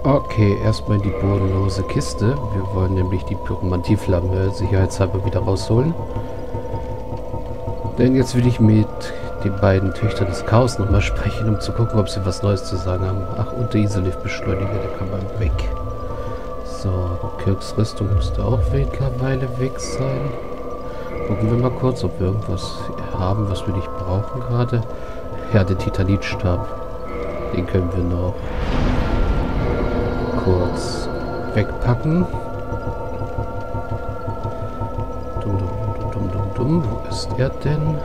Okay, erstmal in die bodenlose Kiste. Wir wollen nämlich die Pyromantieflamme sicherheitshalber wieder rausholen. Denn jetzt will ich mit den beiden Töchtern des Chaos nochmal sprechen, um zu gucken, ob sie was Neues zu sagen haben. Ach, und der Isolift-Beschleuniger, der kann man weg. So, Kirks Rüstung müsste auch mittlerweile weg sein. Gucken wir mal kurz, ob wir irgendwas haben, was wir nicht brauchen gerade. Ja, den Titanitstab. Den können wir noch kurz wegpacken. Wo ist er denn?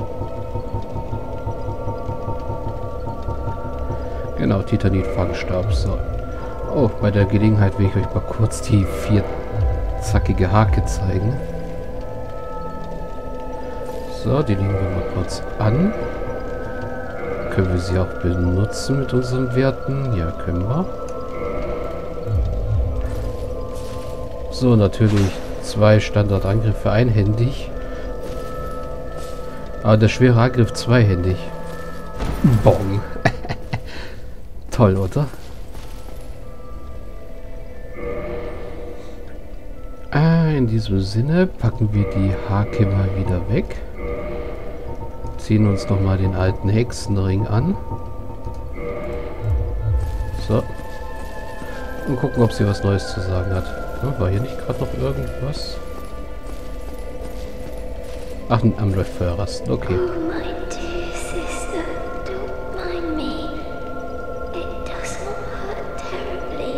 Genau, Titanit-Fangstab. So. Oh, bei der Gelegenheit will ich euch mal kurz die vierzackige Hake zeigen. So, die legen wir mal kurz an. Können wir sie auch benutzen mit unseren Werten? Ja, können wir. So, natürlich 2 Standardangriffe einhändig. Aber der schwere Angriff zweihändig. Bong. Toll, oder? In diesem Sinne packen wir die Hake mal wieder weg. Ziehen uns nochmal den alten Hexenring an. So. Und gucken, ob sie was Neues zu sagen hat. War hier nicht gerade noch irgendwas? Ach, am läuft Feuerrasten. Okay. Oh, my dear sister, don't mind me. It does not hurt terribly.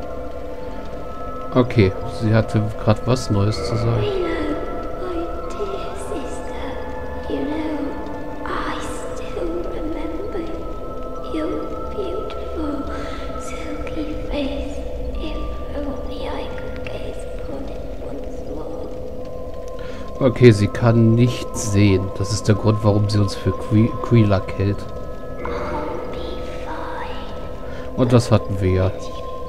Okay, sie hatte gerade was Neues zu sagen. My dear sister, you know, I still remember your beautiful, silky face. If only I could gaze upon it once more. Okay, sie kann nicht sehen. Das ist der Grund, warum sie uns für Quelaag hält. I'll be fine. Und das hatten wir ja. I'll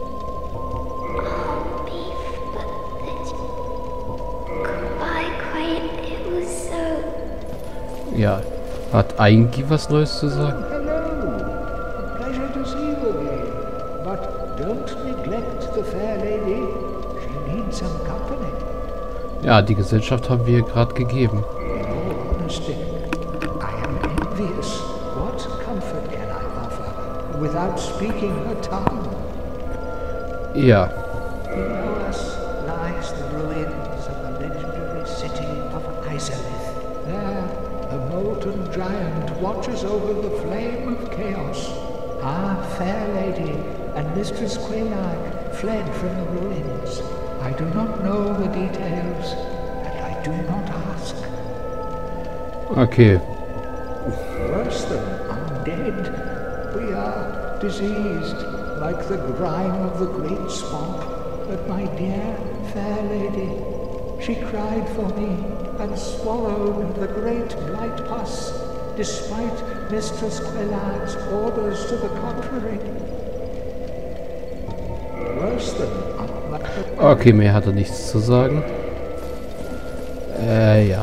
be but goodbye, quiet. It was so. Ja. Hat Aingi was Neues zu sagen? Hello. Pleasure to see you again. But don't neglect the fair lady. She needs some company. Ja, die Gesellschaft haben wir gerade gegeben. In all honesty, I am envious. What comfort can I offer without speaking her tongue? Ja. Below us lies the ruins of the legendary city of Izalith. There, a molten giant watches over the flame of chaos. Our fair lady and Mistress Quelaag fled from the ruins. I do not know the details, and I do not ask. Okay. Worse than undead, we are diseased, like the grime of the great swamp. But my dear fair lady, she cried for me and swallowed the great blight pus, despite Mistress Quelaag's orders to the contrary. Worse than Okay, mehr hat er nichts zu sagen. Ja.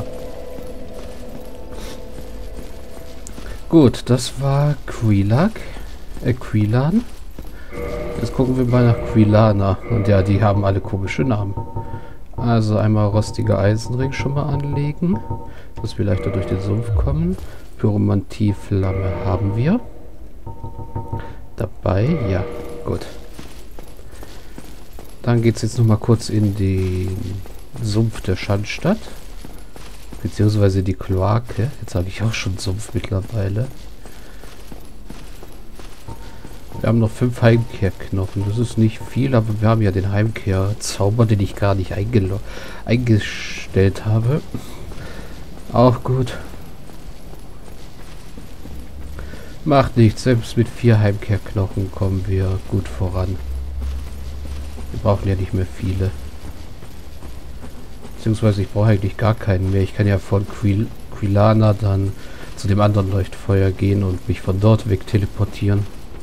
Gut, das war Quelaag. Quelan. Jetzt gucken wir mal nach Quelana. Und ja, die haben alle komische Namen. Also einmal rostiger Eisenring schon mal anlegen, dass wir leichter durch den Sumpf kommen. Pyromantieflamme haben wir. Dabei, ja, gut. Dann geht es jetzt noch mal kurz in den Sumpf der Schandstadt. Beziehungsweise die Kloake. Jetzt habe ich auch schon Sumpf mittlerweile. Wir haben noch 5 Heimkehrknochen. Das ist nicht viel, aber wir haben ja den Heimkehrzauber, den ich gar nicht eingestellt habe. Auch gut. Macht nichts. Selbst mit 4 Heimkehrknochen kommen wir gut voran. Wir brauchen ja nicht mehr viele. Beziehungsweise ich brauche eigentlich gar keinen mehr. Ich kann ja von Quelana dann zu dem anderen Leuchtfeuer gehen und mich von dort weg teleportieren.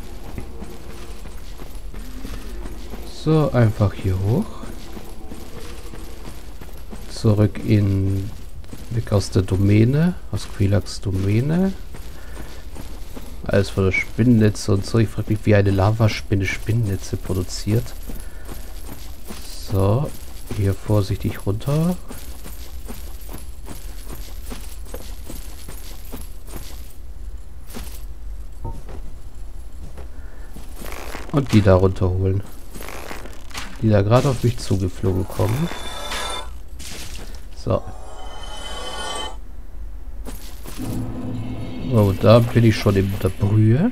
So, einfach hier hoch. Zurück weg aus der Domäne, aus Quelaags Domäne. Alles voller Spinnennetze und so. Ich frage mich, wie eine Lavaspinne Spinnennetze produziert. So, hier vorsichtig runter. Und die da runterholen. Die da gerade auf mich zugeflogen kommen. So. Oh, da bin ich schon in der Brühe.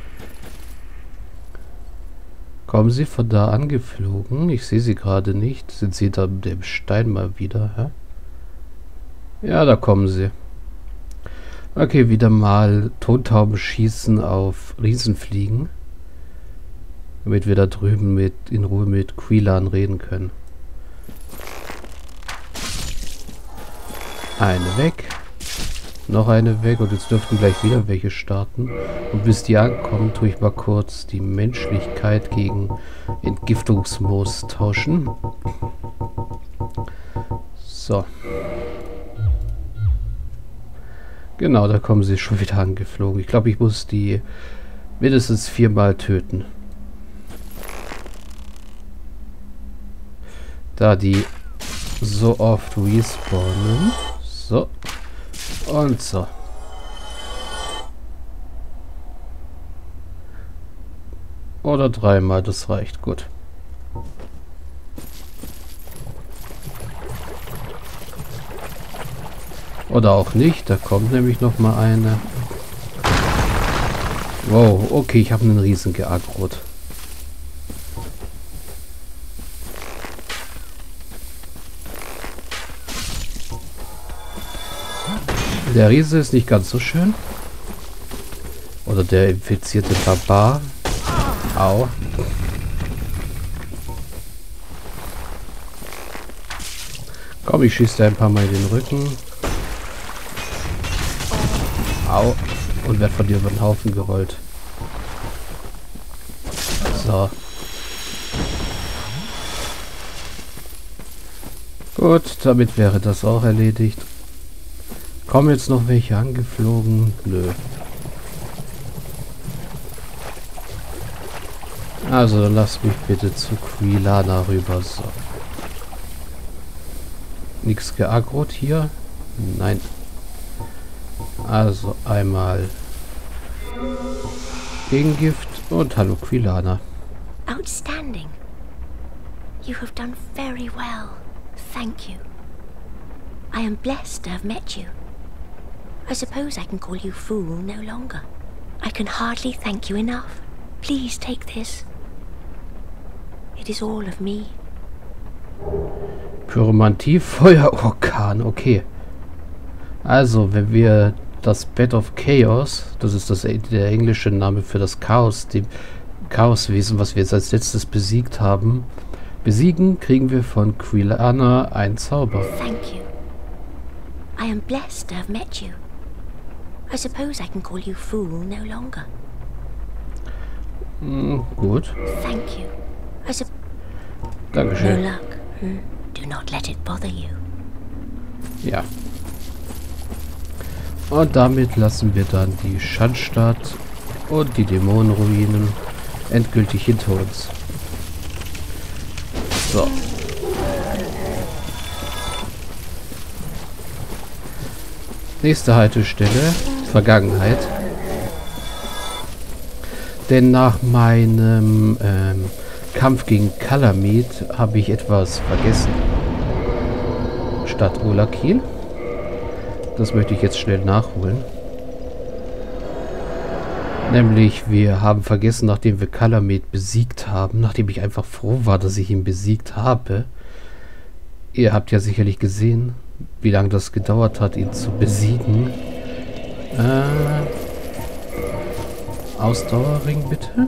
Kommen sie von da angeflogen? Ich sehe sie gerade nicht. Sind sie da dem Stein mal wieder? Hä? Ja, da kommen sie. Okay, wieder mal Tontauben schießen auf Riesenfliegen. Damit wir da drüben in Ruhe mit Quillan reden können. Eine weg. Noch eine weg. Und jetzt dürften gleich wieder welche starten. Und bis die ankommen, tue ich mal kurz die Menschlichkeit gegen Entgiftungsmoos tauschen. So. Genau, da kommen sie schon wieder angeflogen. Ich glaube, ich muss die mindestens 4-mal töten. Da die so oft respawnen. So. Und so. Oder 3-mal, das reicht. Gut. Oder auch nicht. Da kommt nämlich noch mal eine. Wow, okay, ich habe einen Riesen geaggrot. Der Riese ist nicht ganz so schön. Oder der infizierte Barbar. Au. Komm, ich schieße dir ein paar Mal in den Rücken. Au. Und werd von dir über den Haufen gerollt. So. Gut, damit wäre das auch erledigt. Kommen jetzt noch welche angeflogen? Nö. Also dann lass mich bitte zu Quilana rüber. So. Nichts geaggrot hier? Nein. Also einmal Gegengift und hallo Quilana. Outstanding. You have done very well. Thank you. I am blessed to have met you. I suppose I can call you fool no longer. I can hardly thank you enough. Please take this. It is all of me. Pyromantie, Feuerorkan, okay. Also, wenn wir das Bed of Chaos, das ist der englische Name für das Chaos, dem Chaoswesen, was wir jetzt als letztes besiegt haben, besiegen, kriegen wir von Quilana einen Zauber. Thank you. I am blessed to have met you. I suppose I can call you fool no longer. Gut. Thank you. Dankeschön. No luck. Do not let it bother you. Ja. Und damit lassen wir dann die Schandstadt und die Dämonenruinen endgültig hinter uns. So. Nächste Haltestelle, Vergangenheit. Denn nach meinem Kampf gegen Kalameet habe ich etwas vergessen. Stadt Olakil. Das möchte ich jetzt schnell nachholen. Nämlich, wir haben vergessen, nachdem wir Kalameet besiegt haben, nachdem ich einfach froh war, dass ich ihn besiegt habe. Ihr habt ja sicherlich gesehen, wie lange das gedauert hat, ihn zu besiegen. Ausdauerring bitte.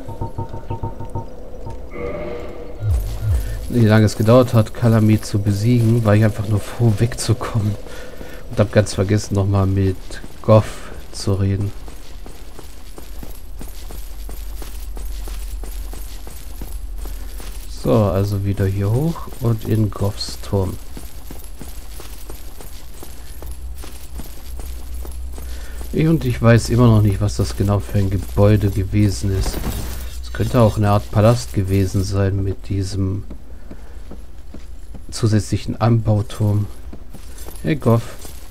Wie lange es gedauert hat, Kalameet zu besiegen, war ich einfach nur froh, wegzukommen. Und habe ganz vergessen, nochmal mit Goff zu reden. So, also wieder hier hoch und in Goffs Turm. Ich weiß immer noch nicht, was das genau für ein Gebäude gewesen ist. Es könnte auch eine Art Palast gewesen sein mit diesem zusätzlichen Anbauturm. Hey Goff.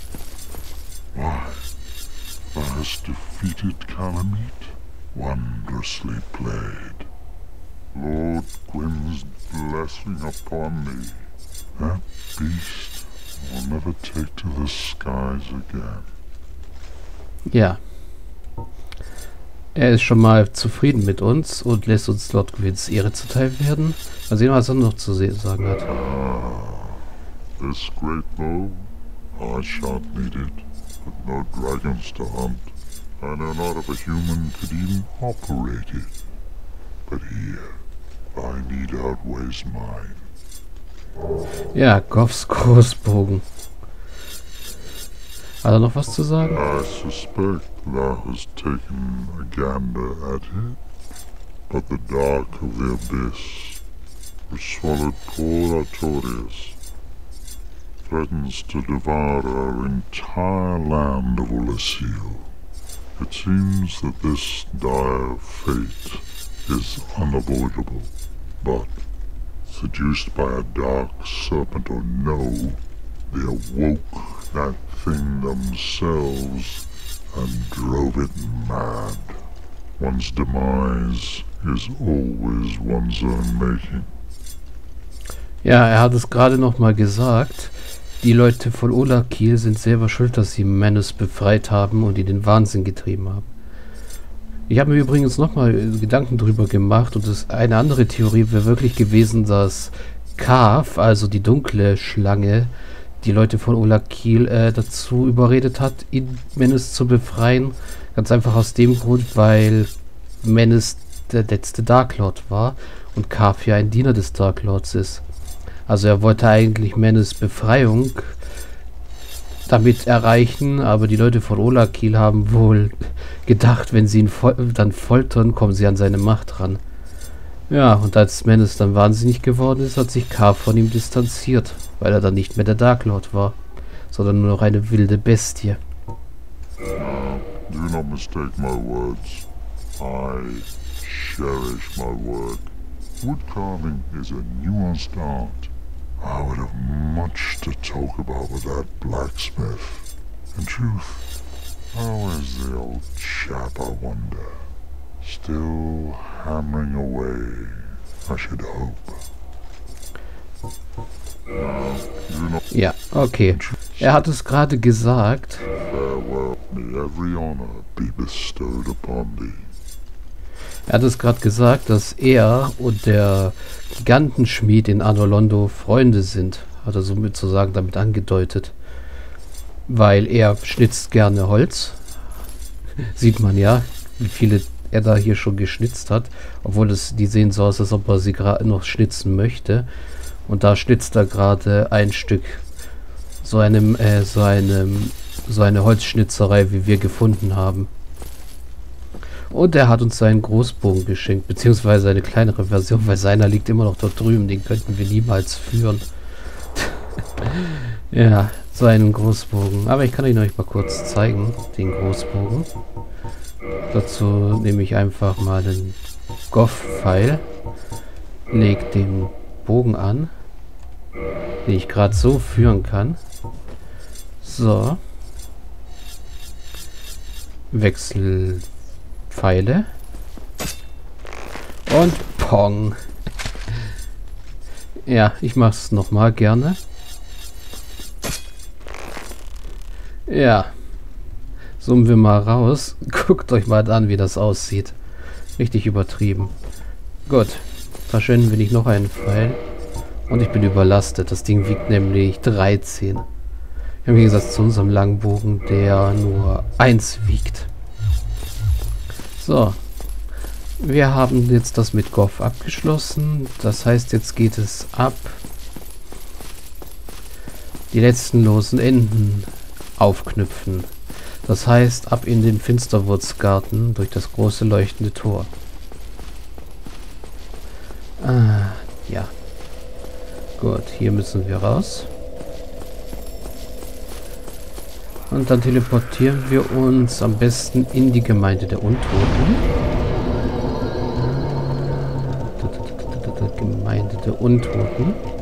Thou hast defeated Calamite? Wondrously played. Lord Gwyn's blessing upon thee. That beast will never take to the skies again. Ja. Er ist schon mal zufrieden mit uns und lässt uns Lord Gwyn's Ehre zuteil werden. Mal sehen, was er noch zu sagen hat. This great bow, I shan't need it, but no dragons to hunt. I know not if a human could even operate it. But here, thy need outweighs mine. Ja, Goffs Großbogen. Hat er noch was zu sagen? I suspect thou hast taken a gander at it, but the dark of the abyss, which swallowed poor Artorias, threatens to devour our entire land of Ulasil. It seems that this dire fate is unavoidable, but seduced by a dark serpent or no, they awoke that thing themselves and drove it mad. One's demise is always one's own making. Ja, er hat es gerade noch mal gesagt. Die Leute von Ulasil sind selber schuld, dass sie Manus befreit haben und ihn in den Wahnsinn getrieben haben. Ich habe mir übrigens noch mal Gedanken drüber gemacht und eine andere Theorie wäre wirklich gewesen, dass Kaf, also die dunkle Schlange, die Leute von Ulasil dazu überredet hat, ihn Manus zu befreien. Ganz einfach aus dem Grund, weil Manus der letzte Dark Lord war und Kaf ja ein Diener des Dark Lords ist. Also er wollte eigentlich Manus Befreiung damit erreichen, aber die Leute von Ulasil haben wohl gedacht, wenn sie ihn dann foltern, kommen sie an seine Macht ran. Ja, und als Manus dann wahnsinnig geworden ist, hat sich Kaf von ihm distanziert, weil er dann nicht mehr der Dark Lord war, sondern nur noch eine wilde Bestie. Do not mistake my words. I cherish my work. Wood carving is a nuanced art. I would have much to talk about with that blacksmith. In truth, how is the old chap, I wonder? Still hammering away, I should hope. Ja, okay. Er hat es gerade gesagt. Farewell, may every honor be bestowed upon thee. Er hat es gerade gesagt, dass er und der Gigantenschmied in Anor Londo Freunde sind. Hat er somit sozusagen damit angedeutet. Weil er schnitzt gerne Holz. Sieht man ja, wie viele er da hier schon geschnitzt hat. Obwohl die sehen so aus, als ob er sie gerade noch schnitzen möchte. Und da schnitzt er gerade ein Stück. So eine Holzschnitzerei, wie wir gefunden haben. Und er hat uns seinen Großbogen geschenkt, beziehungsweise eine kleinere Version, weil seiner liegt immer noch dort drüben. Den könnten wir niemals führen. Ja, so einen Großbogen. Aber ich kann ihn euch mal kurz zeigen, den Großbogen. Dazu nehme ich einfach mal den Goff-Pfeil, lege den Bogen an, den ich gerade so führen kann. So. Wechsel Pfeile. Und Pong. Ja, ich mache es nochmal gerne. Ja. Zoomen wir mal raus. Guckt euch mal an, wie das aussieht. Richtig übertrieben. Gut. Verschwenden wir nicht noch einen Pfeil. Und ich bin überlastet. Das Ding wiegt nämlich 13. Im Gegensatz zu unserem Langbogen, der nur 1 wiegt. So. Wir haben jetzt das mit Goff abgeschlossen. Das heißt, jetzt geht es ab. Die letzten losen Enden aufknüpfen. Das heißt, ab in den Finsterwurzgarten durch das große leuchtende Tor. Ja. Gut, hier müssen wir raus. Und und dann teleportieren wir uns am besten in die Gemeinde der Untoten. Gemeinde der Untoten.